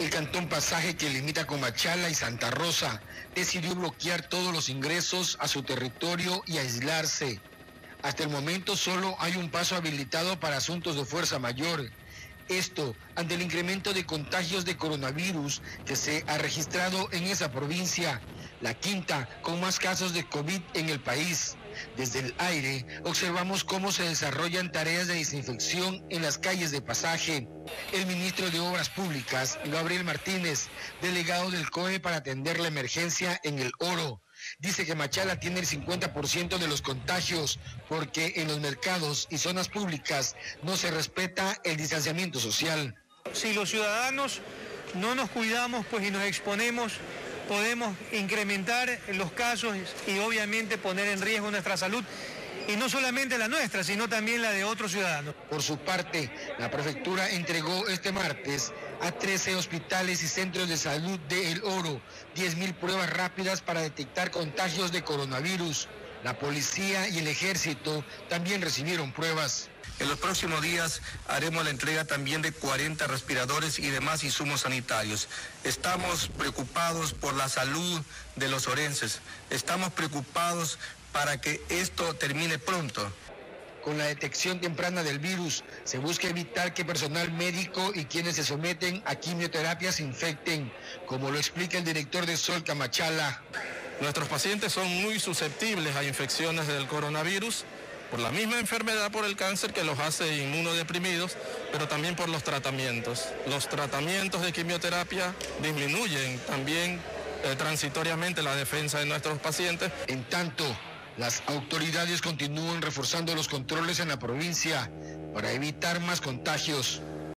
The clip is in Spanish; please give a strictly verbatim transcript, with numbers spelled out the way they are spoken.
El Cantón Pasaje, que limita con Machala y Santa Rosa, decidió bloquear todos los ingresos a su territorio y aislarse. Hasta el momento solo hay un paso habilitado para asuntos de fuerza mayor. Esto ante el incremento de contagios de coronavirus que se ha registrado en esa provincia, la quinta con más casos de COVID en el país. Desde el aire observamos cómo se desarrollan tareas de desinfección en las calles de Pasaje. El ministro de Obras Públicas, Gabriel Martínez, delegado del C O E para atender la emergencia en el Oro, dice que Machala tiene el cincuenta por ciento de los contagios porque en los mercados y zonas públicas no se respeta el distanciamiento social. Si los ciudadanos no nos cuidamos, pues y nos exponemos, podemos incrementar los casos y obviamente poner en riesgo nuestra salud, y no solamente la nuestra, sino también la de otros ciudadanos. Por su parte, la prefectura entregó este martes a trece hospitales y centros de salud de El Oro diez mil pruebas rápidas para detectar contagios de coronavirus. La policía y el ejército también recibieron pruebas. En los próximos días haremos la entrega también de cuarenta respiradores y demás insumos sanitarios. Estamos preocupados por la salud de los orenses. Estamos preocupados para que esto termine pronto. Con la detección temprana del virus, se busca evitar que personal médico y quienes se someten a quimioterapia se infecten, como lo explica el director de Solca Machala. Nuestros pacientes son muy susceptibles a infecciones del coronavirus, por la misma enfermedad, por el cáncer que los hace inmunodeprimidos, pero también por los tratamientos. Los tratamientos de quimioterapia disminuyen también eh, transitoriamente la defensa de nuestros pacientes. En tanto, las autoridades continúan reforzando los controles en la provincia para evitar más contagios.